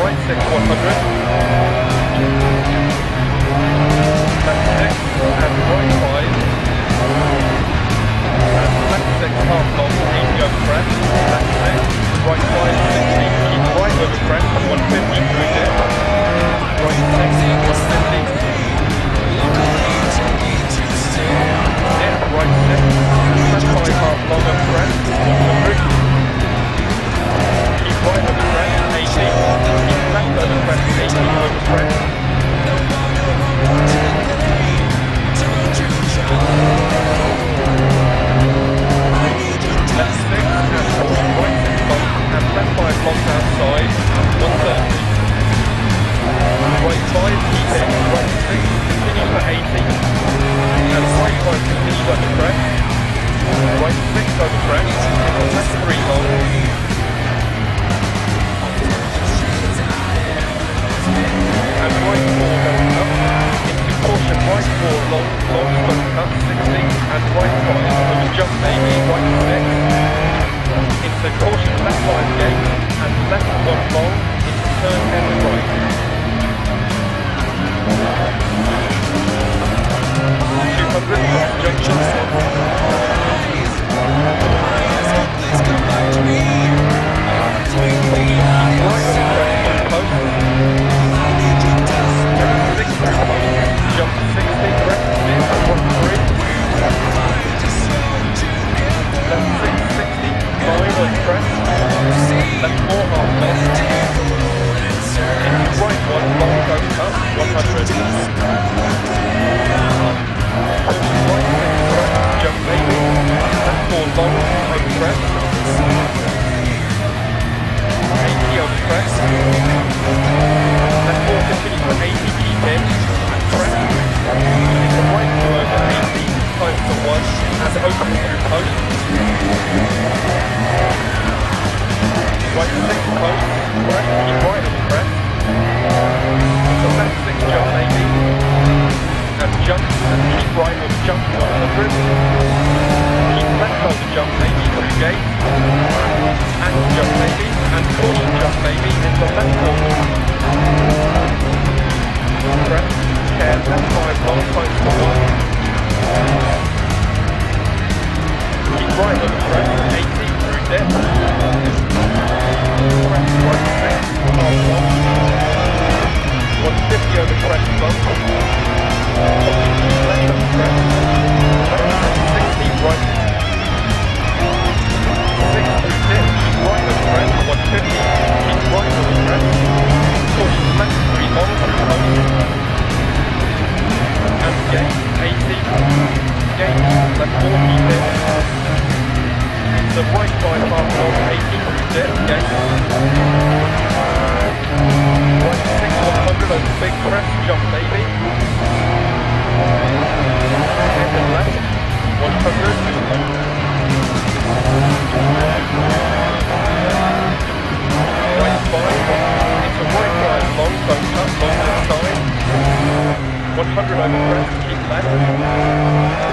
right 6, 100. Left 6, and right 5. And left 6, half long, 80 over crest. Left 6, right 5, 60. Keep right over crest, 150 through dip. Right 6, 150. Dip, right 6. Left 5, half long over crest, 100. Keep right over crest, 80. Keep left over crest, 80 over crest. Left 6 and right 6 long and left 5 long outside, 130. Right 5, keep it, right 6, continue for 80. And right 5, continue over crest. Right 6 over crest, left 3 long. And right 4 going up. Into caution, right 4 long, slope cut, 60. And right 5 over jump maybe, right 6. Into caution, left 5 gate. And left 1 long, into turn end right. 200, junction. Please come back to me. Right over crest, post. 6 through post. Jump 60, crest, dip, 1-3. Left 6, 60, 5 on crest. Left 4 half long. Into right 1, long goes up, 100. Right 6, crest, jump maybe. Left 4 long, over crest. 80 over crest. Left 4 continue for 80, keep in. And crest. Into right 2 over 80, times to 1. And open through post. Right 6 post, crest, keep right over crest. So left 6 jump maybe. And jump, and keep right over jump 100. Keep left over jump maybe through gate. And jump maybe, and caution jump maybe into left corner. Crest, care, left 5 long, times to 1. Keep right over crest, 80 through dip. Crest, right 6, half long. 150 over crest bump. Keep left over crest. Left 60 right. 6 through dip, keep right over crest, 150. Keep right over crest. Caution left 3 long through post. And gate, 80. Gate, left 4 keep in. Into right 5 half long, 80 through dip, gate. Right 6, 100 over big crest, jump maybe. Into left, 100. Right 5, into right 5 long, don't cut, long this side. 100 over crest, keep left.